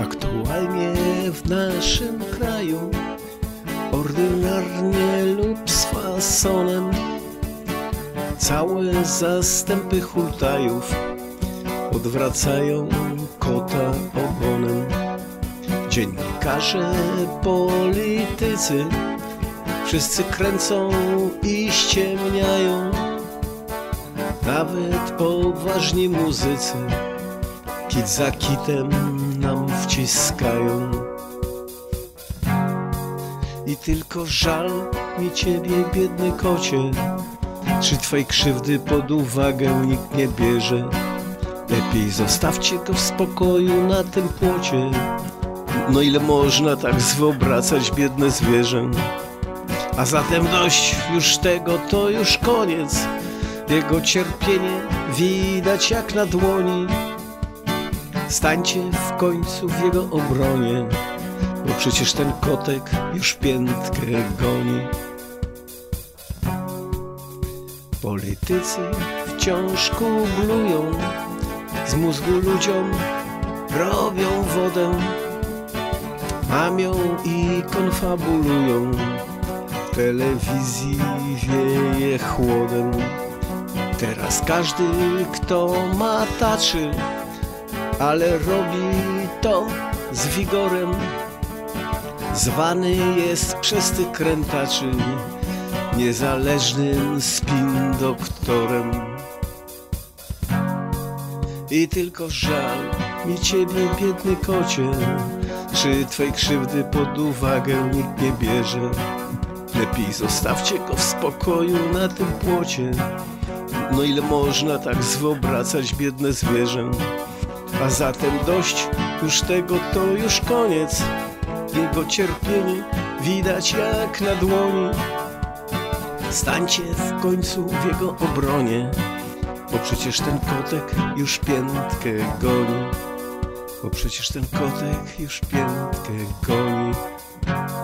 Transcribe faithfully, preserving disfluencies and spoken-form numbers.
Aktualnie w naszym kraju ordynarnie lub z fasonem całe zastępy hultajów odwracają kota ogonem. Dziennikarze, politycy wszyscy kręcą i ściemniają. Nawet poważni muzycy kit za kitem nam wciskają. I tylko żal mi ciebie, biedny kocie, czy twej krzywdy pod uwagę nikt nie bierze. Lepiej zostawcie go w spokoju na tym płocie. No ile można tak zwyobracać biedne zwierzę? A zatem dość już tego, to już koniec. Jego cierpienie widać jak na dłoni. Stańcie w końcu w jego obronie, bo przecież ten kotek już piętkę goni. Politycy wciąż kuglują, z mózgu ludziom robią wodę, mamią i konfabulują, w telewizji wieje chłodem. Teraz każdy, kto ma taczy, ale robi to z wigorem, zwany jest przez tych krętaczy niezależnym spin doktorem. I tylko żal mi ciebie, biedny kocie, czy twej krzywdy pod uwagę nikt nie bierze. Lepiej zostawcie go w spokoju na tym płocie. No ile można tak zwyobracać biedne zwierzę? A zatem dość już tego, to już koniec. Jego cierpienie widać jak na dłoni. Stańcie w końcu w jego obronie, bo przecież ten kotek już piętkę goni. Bo przecież ten kotek już piętkę goni.